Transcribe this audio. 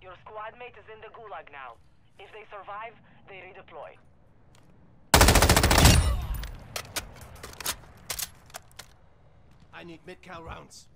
Your squad mate is in the gulag now. If they survive, they redeploy. I need mid-cal rounds.